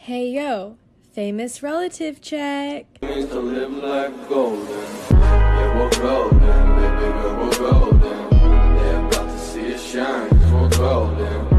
Hey yo, famous relative check. Means to live like golden. Yeah, we're golden, baby girl, we're golden. They're about to see us shine, 'cause we're golden.